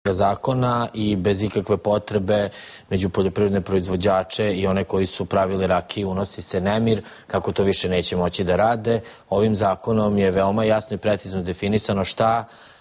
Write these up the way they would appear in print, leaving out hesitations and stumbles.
zakona i bez ikakve potrebe među poljoprivredne proizvođače i one koji su pravili rakiju unosi se nemir kako to više neće moći da rade. Ovim zakonom je veoma jasno i precizno definisano šta,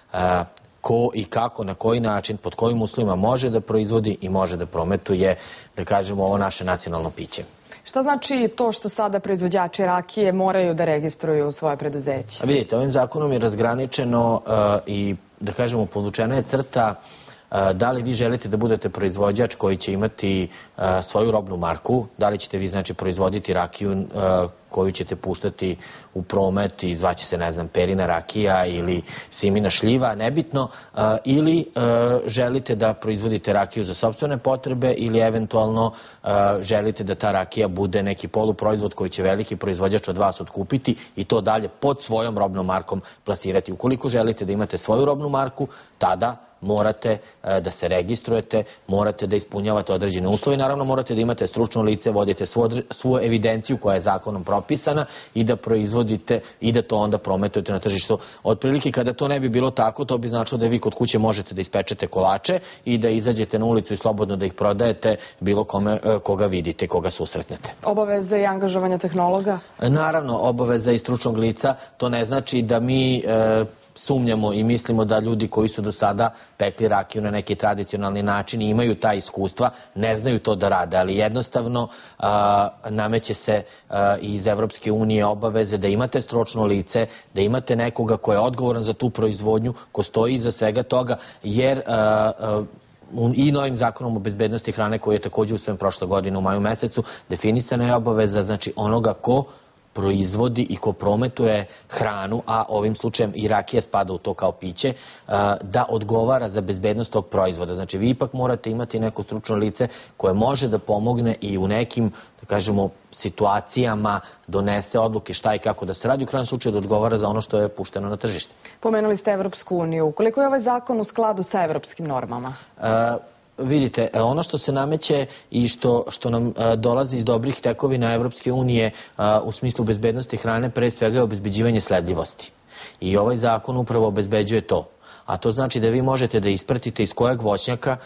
ko i kako, na koji način, pod kojim uslovima može da proizvodi i može da prometuje, da kažemo, ovo naše nacionalno piće. Šta znači to što sada proizvođači rakije moraju da registruju svoje preduzeće? Vidite, ovim zakonom je razgraničeno i, da kažemo, podvučena je crta da li vi želite da budete proizvođač koji će imati svoju robnu marku, da li ćete vi, znači, proizvoditi rakiju koju ćete puštati u promet i zvaće se, ne znam, Perina rakija ili Simina šljiva, nebitno, ili želite da proizvodite rakiju za sopstvene potrebe ili eventualno želite da ta rakija bude neki poluproizvod koji će veliki proizvođač od vas otkupiti i to dalje pod svojom robnom markom plasirati. Ukoliko želite da imate svoju robnu marku, tada morate da se registrujete, morate da ispunjavate određene uslove i naravno morate da imate stručno lice, vodite svoju evidenciju koja je zakonom propisana i da proizvodite i da to onda prometujete na tržištu. Otprilike kada to ne bi bilo tako, to bi značilo da vi kod kuće možete da ispečete kolače i da izađete na ulicu i slobodno da ih prodajete bilo kome koga vidite, koga susretnete. Obaveza i angažovanja tehnologa? Naravno, obaveza i stručnog lica, to ne znači da mi sumnjamo i mislimo da ljudi koji su do sada pekli rakiju na neki tradicionalni način i imaju ta iskustva, ne znaju to da rade, ali jednostavno nameće se iz Evropske unije obaveze da imate stručno lice, da imate nekoga ko je odgovoran za tu proizvodnju, ko stoji iza svega toga, jer i novim zakonom o bezbednosti hrane koji je također usvojen prošle godine u maju mesecu, definisana je obaveza, znači, onoga ko proizvodi i ko prometuje hranu, a ovim slučajem i rakija spada u to kao piće, da odgovara za bezbednost tog proizvoda. Znači, vi ipak morate imati neko stručno lice koje može da pomogne i u nekim, da kažemo, situacijama donese odluke šta i kako da se radi, u krajnjem slučaju da odgovara za ono što je pušteno na tržište. Pomenuli ste Evropsku uniju. Koliko je ovaj zakon u skladu sa evropskim normama? Vidite, ono što se nameće i što nam dolazi iz dobrih tekovina Evropske unije u smislu bezbednosti hrane, pre svega je obezbeđivanje sledljivosti. I ovaj zakon upravo obezbeđuje to. A to znači da vi možete da ispratite iz kojeg voćnjaka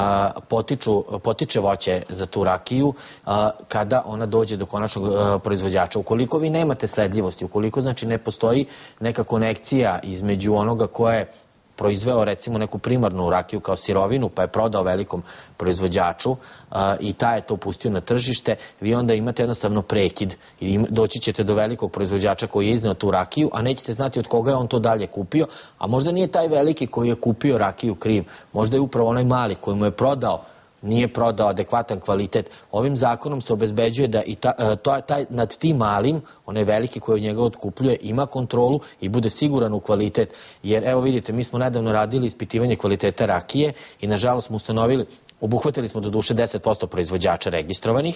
potiče voće za tu rakiju kada ona dođe do konačnog proizvođača. Ukoliko vi nemate sledljivosti, ukoliko, znači, ne postoji neka konekcija između onoga koje je proizveo, recimo, neku primarnu rakiju kao sirovinu, pa je prodao velikom proizvođaču i taj je to pustio na tržište, vi onda imate jednostavno prekid i doći ćete do velikog proizvođača koji je izneo tu rakiju, a nećete znati od koga je on to dalje kupio, a možda nije taj veliki koji je kupio rakiju kriv, možda je upravo onaj mali koji mu je prodao, nije prodao adekvatan kvalitet. Ovim zakonom se obezbeđuje da i nad tim malim, onaj veliki koji od njega otkupljuje, ima kontrolu i bude siguran u kvalitet. Jer, evo vidite, mi smo nedavno radili ispitivanje kvaliteta rakije i nažalost smo ustanovili, obuhvatili smo do duše 10% proizvođača registrovanih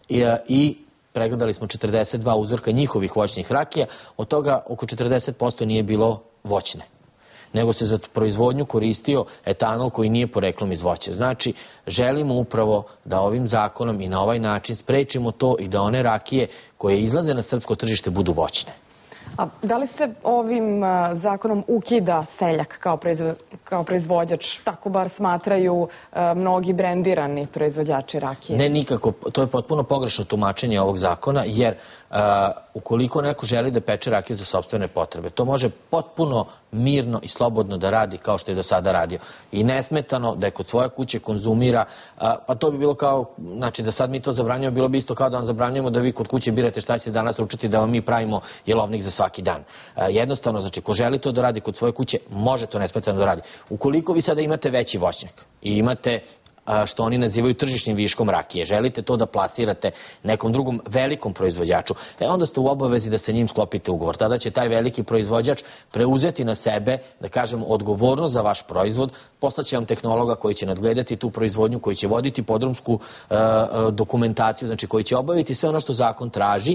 i pregledali smo 42 uzorka njihovih voćnih rakija, od toga oko 40% nije bilo voćne, nego se za proizvodnju koristio etanol koji nije poreklom iz voća. Znači, želimo upravo da ovim zakonom i na ovaj način sprečimo to i da one rakije koje izlaze na srpsko tržište budu voćne. A da li se ovim zakonom ukida seljak kao proizvođač? Tako bar smatraju mnogi brendirani proizvođači rakije. Ne, nikako. To je potpuno pogrešno tumačenje ovog zakona, jer ukoliko neko želi da peče rakiju za sopstvene potrebe, to može potpuno mirno i slobodno da radi kao što je do sada radio. I nesmetano da je kod svoje kuće konzumira, pa to bi bilo kao, znači da sad mi to zabranjujemo, bilo bi isto kao da vam zabranjujemo da vi kod kuće birate šta ćete danas ručati, da vam mi pravimo jelovnik za svaki dan. Jednostavno, znači, ko želi to da radi kod svoje kuće, može to nesmetano da radi. Ukoliko vi sada imate veći voćnjak i imate što oni nazivaju tržišnim viškom rakije, želite to da plasirate nekom drugom velikom proizvođaču, onda ste u obavezi da sa njim sklopite ugovor. Tada će taj veliki proizvođač preuzeti na sebe, da kažem, odgovornost za vaš proizvod, poslaće vam tehnologa koji će nadgledati tu proizvodnju, koji će voditi podrumsku dokumentaciju, znači koji će obaviti sve ono što zakon traži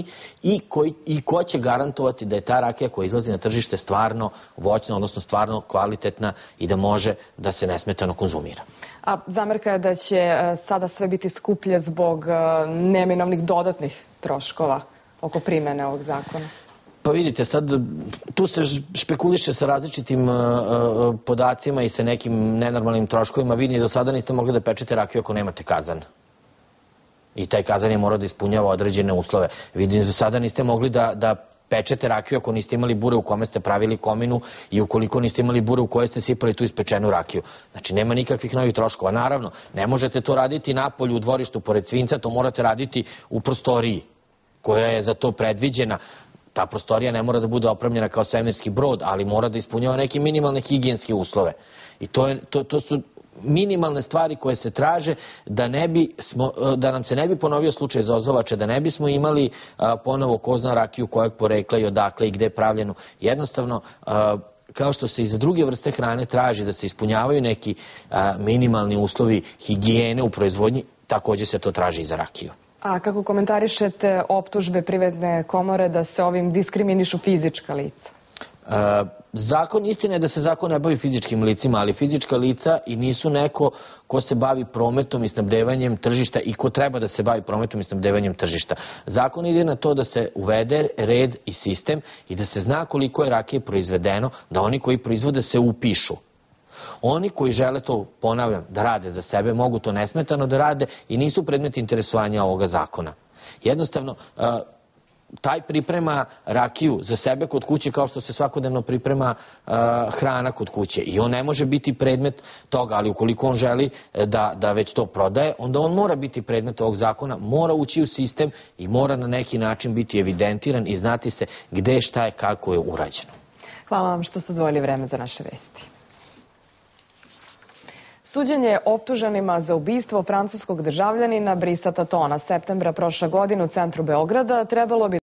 i ko će garantovati da je ta rakija koja izlazi na tržište stvarno voćna, odnosno stvarno kvalitetna i da može da se nesmetano konzumira. A zamerka je da će sada sve biti skuplje zbog neminovnih dodatnih troškova oko primene ovog zakona. Pa vidite, sad tu se špekuliše sa različitim podacima i sa nekim nenormalnim troškovima. Vi do sada niste mogli da pečete rakiju ako nemate kazan. I taj kazan je morao da ispunjava određene uslove. Vi do sada niste mogli da pečete rakiju ako niste imali bure u kome ste pravili kominu i ukoliko niste imali bure u koje ste sipali tu ispečenu rakiju. Znači, nema nikakvih novih troškova. Naravno, ne možete to raditi napolju u dvorištu pored svinca, to morate raditi u prostoriji koja je za to predviđena. Ta prostorija ne mora da bude opremljena kao svemirski brod, ali mora da ispunjava neke minimalne higijenske uslove. I to su minimalne stvari koje se traže da nam se ne bi ponovio slučaj Zozovače, da ne bismo imali ponovo ko zna rakiju kojeg porekla i odakle i gde je pravljenu. Jednostavno, kao što se i za druge vrste hrane traži da se ispunjavaju neki minimalni uslovi higijene u proizvodnji, takođe se to traži i za rakiju. A kako komentarišete optužbe Privredne komore da se ovim diskriminišu fizička lica? Istina je da se zakon ne bavi fizičkim licima, ali fizička lica i nisu neko ko se bavi prometom i snabdevanjem tržišta i ko treba da se bavi prometom i snabdevanjem tržišta. Zakon ide na to da se uvede red i sistem i da se zna koliko je rakije proizvedeno, da oni koji proizvode se upišu. Oni koji žele to, ponavljam, da rade za sebe, mogu to nesmetano da rade i nisu predmet interesovanja ovoga zakona. Jednostavno, taj priprema rakiju za sebe kod kuće kao što se svakodnevno priprema hrana kod kuće i on ne može biti predmet toga, ali ukoliko on želi da već to prodaje, onda on mora biti predmet ovog zakona, mora ući u sistem i mora na neki način biti evidentiran i znati se gde, šta je, kako je urađeno. Hvala vam što ste odvojili vreme za naše vesti. Suđenje optuženima za ubistvo francuskog državljanina Brisa Tatona septembra prošle godine u centru Beograda trebalo bi